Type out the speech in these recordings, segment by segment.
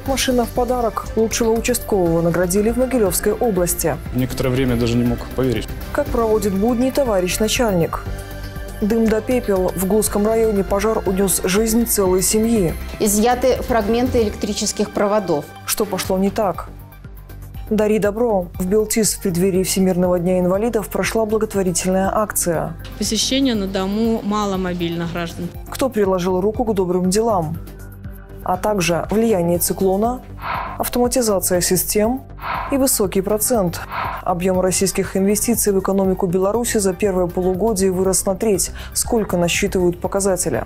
Машина в подарок. Лучшего участкового наградили в Могилевской области. Некоторое время даже не мог поверить. Как проводит будни товарищ начальник? Дым да пепел. В Глузском районе пожар унес жизнь целой семьи. Изъяты фрагменты электрических проводов. Что пошло не так? «Дари добро». В Белтис в преддверии Всемирного дня инвалидов прошла благотворительная акция. Посещение на дому маломобильных граждан. Кто приложил руку к добрым делам? А также влияние циклона, автоматизация систем и высокий процент. Объем российских инвестиций в экономику Беларуси за первое полугодие вырос на треть. Сколько насчитывают показатели?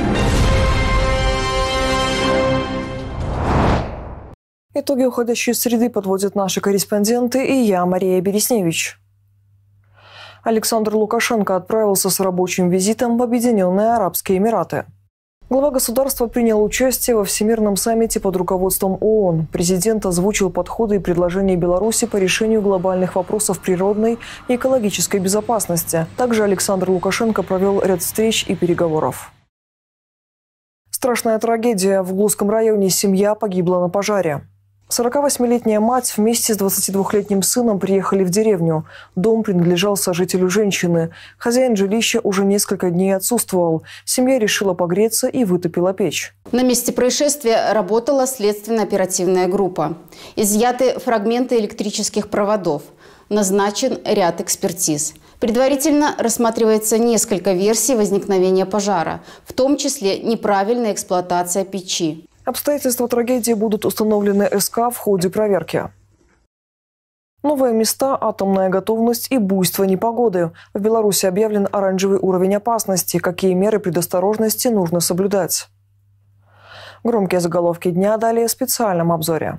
Итоги уходящей среды подводят наши корреспонденты и я, Мария Бересневич. Александр Лукашенко отправился с рабочим визитом в Объединенные Арабские Эмираты. Глава государства принял участие во Всемирном саммите под руководством ООН. Президент озвучил подходы и предложения Беларуси по решению глобальных вопросов природной и экологической безопасности. Также Александр Лукашенко провел ряд встреч и переговоров. Страшная трагедия. В Глузском районе семья погибла на пожаре. 48-летняя мать вместе с 22-летним сыном приехали в деревню. Дом принадлежал сожителю женщины. Хозяин жилища уже несколько дней отсутствовал. Семья решила погреться и вытопила печь. На месте происшествия работала следственно-оперативная группа. Изъяты фрагменты электрических проводов. Назначен ряд экспертиз. Предварительно рассматривается несколько версий возникновения пожара, в том числе неправильная эксплуатация печи. Обстоятельства трагедии будут установлены СК в ходе проверки. Новые места, атомная готовность и буйство непогоды. В Беларуси объявлен оранжевый уровень опасности. Какие меры предосторожности нужно соблюдать? Громкие заголовки дня далее в специальном обзоре.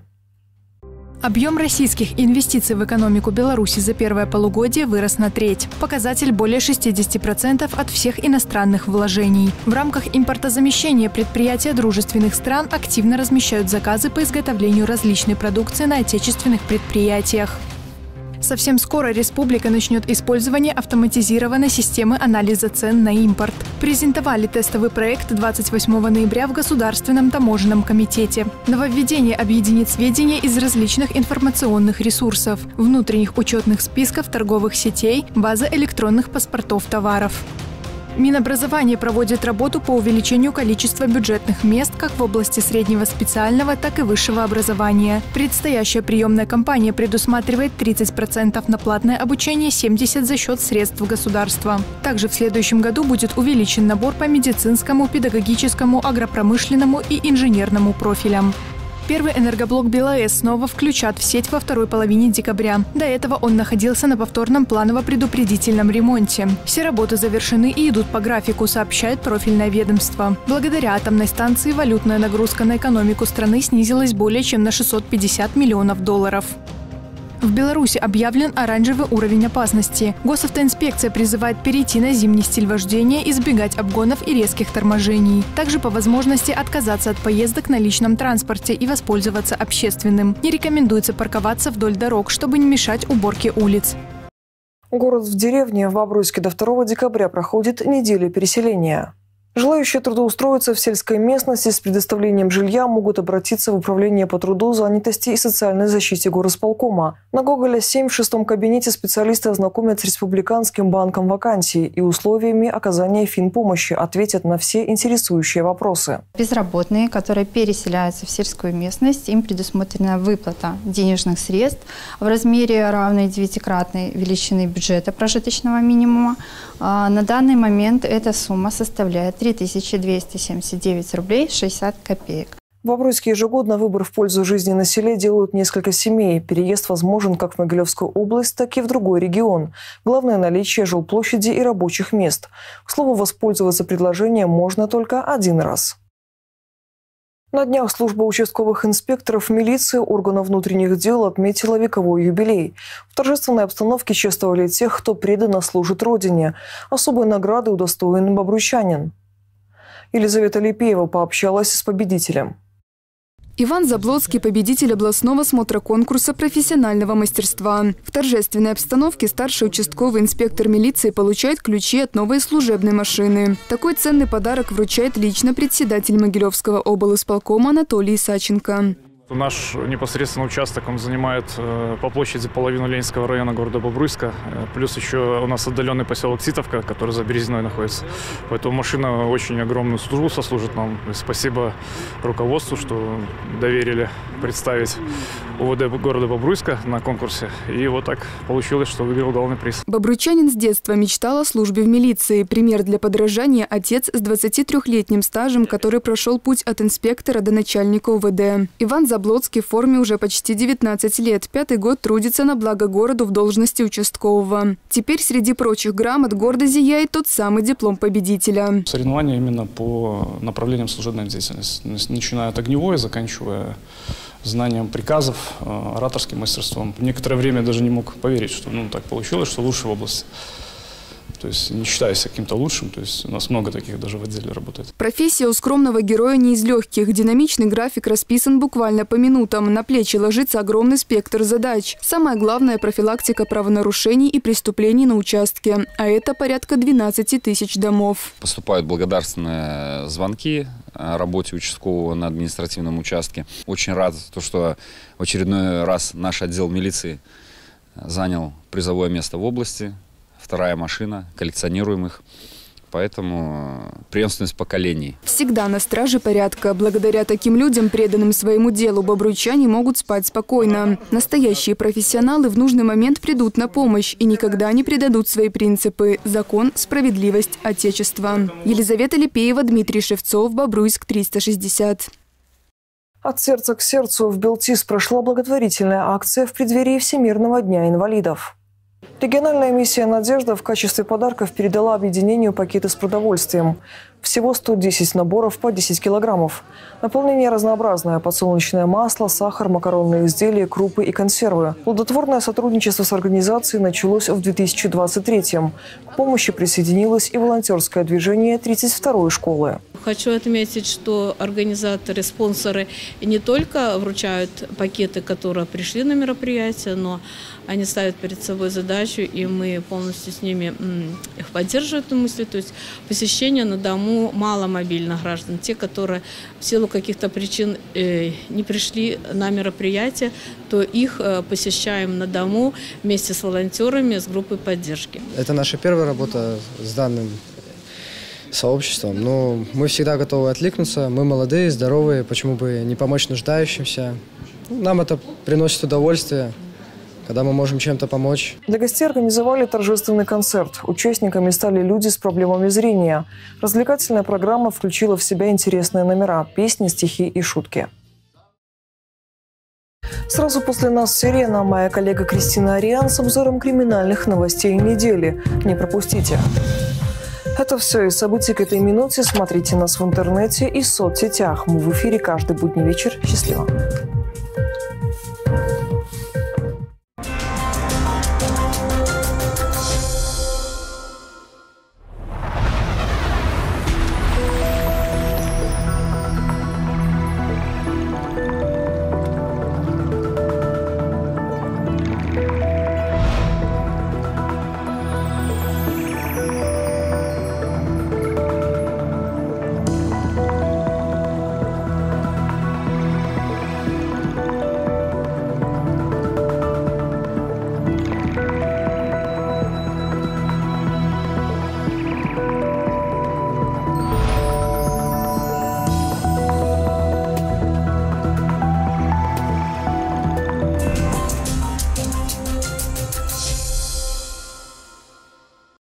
Объем российских инвестиций в экономику Беларуси за первое полугодие вырос на треть. Показатель более 60% от всех иностранных вложений. В рамках импортозамещения предприятия дружественных стран активно размещают заказы по изготовлению различной продукции на отечественных предприятиях. Совсем скоро республика начнет использование автоматизированной системы анализа цен на импорт. Презентовали тестовый проект 28 ноября в Государственном таможенном комитете. Нововведение объединит сведения из различных информационных ресурсов, внутренних учетных списков торговых сетей, базы электронных паспортов товаров. Минобразование проводит работу по увеличению количества бюджетных мест как в области среднего специального, так и высшего образования. Предстоящая приемная кампания предусматривает 30% на платное обучение, 70% за счет средств государства. Также в следующем году будет увеличен набор по медицинскому, педагогическому, агропромышленному и инженерному профилям. Первый энергоблок БелАЭС снова включат в сеть во второй половине декабря. До этого он находился на повторном планово-предупредительном ремонте. Все работы завершены и идут по графику, сообщает профильное ведомство. Благодаря атомной станции валютная нагрузка на экономику страны снизилась более чем на 650 миллионов долларов. В Беларуси объявлен оранжевый уровень опасности. Госавтоинспекция призывает перейти на зимний стиль вождения, избегать обгонов и резких торможений. Также по возможности отказаться от поездок на личном транспорте и воспользоваться общественным. Не рекомендуется парковаться вдоль дорог, чтобы не мешать уборке улиц. Город в деревне в Бобруйске до 2 декабря проходит неделя переселения. Желающие трудоустроиться в сельской местности с предоставлением жилья могут обратиться в Управление по труду, занятости и социальной защите горосполкома. На Гоголя 7 в 6 кабинете специалисты ознакомят с Республиканским банком вакансий и условиями оказания финпомощи, ответят на все интересующие вопросы. Безработные, которые переселяются в сельскую местность, им предусмотрена выплата денежных средств в размере равной 9-кратной величины бюджета прожиточного минимума. На данный момент эта сумма составляет 3279 рублей 60 копеек. В Бобруйске ежегодно выбор в пользу жизни на селе делают несколько семей. Переезд возможен как в Могилевскую область, так и в другой регион. Главное – наличие жилплощади и рабочих мест. К слову, воспользоваться предложением можно только один раз. На днях служба участковых инспекторов милиции органов внутренних дел отметила вековой юбилей. В торжественной обстановке чествовали тех, кто преданно служит Родине. Особой награды удостоен бобруйчанин. Елизавета Липеева пообщалась с победителем. Иван Заблоцкий – победитель областного смотра конкурса профессионального мастерства. В торжественной обстановке старший участковый инспектор милиции получает ключи от новой служебной машины. Такой ценный подарок вручает лично председатель Могилевского облисполкома Анатолий Исаченко. Наш непосредственно участок, он занимает по площади половину Ленинского района города Бобруйска. Плюс еще у нас отдаленный поселок Титовка, который за Березиной находится. Поэтому машина очень огромную службу сослужит нам. И спасибо руководству, что доверили представить УВД города Бобруйска на конкурсе. И вот так получилось, что выиграл главный приз. Бобруйчанин с детства мечтал о службе в милиции. Пример для подражания – отец с 23-летним стажем, который прошел путь от инспектора до начальника УВД. Иван Заблоцкий в форме уже почти 19 лет. 5-й год трудится на благо городу в должности участкового. Теперь среди прочих грамот гордо зияет тот самый диплом победителя. Соревнования именно по направлениям служебной деятельности. Начиная от огневой, заканчивая знанием приказов, ораторским мастерством. Некоторое время я даже не мог поверить, что так получилось, что лучше в области. То есть не считаюсь каким-то лучшим, то есть у нас много таких даже в отделе работает. Профессия у скромного героя не из легких. Динамичный график расписан буквально по минутам. На плечи ложится огромный спектр задач. Самое главное – профилактика правонарушений и преступлений на участке. А это порядка 12 тысяч домов. Поступают благодарственные звонки о работе участкового на административном участке. Очень рад, что в очередной раз наш отдел милиции занял призовое место в области. 2-я машина, коллекционируем их. Поэтому преемственность поколений. Всегда на страже порядка. Благодаря таким людям, преданным своему делу, бобруйчане могут спать спокойно. Настоящие профессионалы в нужный момент придут на помощь и никогда не предадут свои принципы. Закон, справедливость, отечество. Елизавета Липеева, Дмитрий Шевцов, Бобруйск, 360. От сердца к сердцу в Белтис прошла благотворительная акция в преддверии Всемирного дня инвалидов. Региональная миссия «Надежда» в качестве подарков передала объединению пакеты с продовольствием. Всего 110 наборов по 10 килограммов. Наполнение разнообразное – подсолнечное масло, сахар, макаронные изделия, крупы и консервы. Плодотворное сотрудничество с организацией началось в 2023-м. К помощи присоединилось и волонтерское движение 32-й школы. Хочу отметить, что организаторы, спонсоры не только вручают пакеты, которые пришли на мероприятие, но они ставят перед собой задачу, и мы полностью с ними их поддерживаем в мысли. То есть посещение на дому маломобильных граждан, те, которые в силу каких-то причин не пришли на мероприятие, то их посещаем на дому вместе с волонтерами, с группой поддержки. Это наша первая работа с данным сообществом, но мы всегда готовы откликнуться. Мы молодые, здоровые, почему бы не помочь нуждающимся. Нам это приносит удовольствие, когда мы можем чем-то помочь. Для гостей организовали торжественный концерт. Участниками стали люди с проблемами зрения. Развлекательная программа включила в себя интересные номера, песни, стихи и шутки. Сразу после нас «Сирена», моя коллега Кристина Ариан с обзором криминальных новостей недели. Не пропустите. Это все из событий к этой минуте. Смотрите нас в интернете и соцсетях. Мы в эфире каждый будний вечер. Счастливо.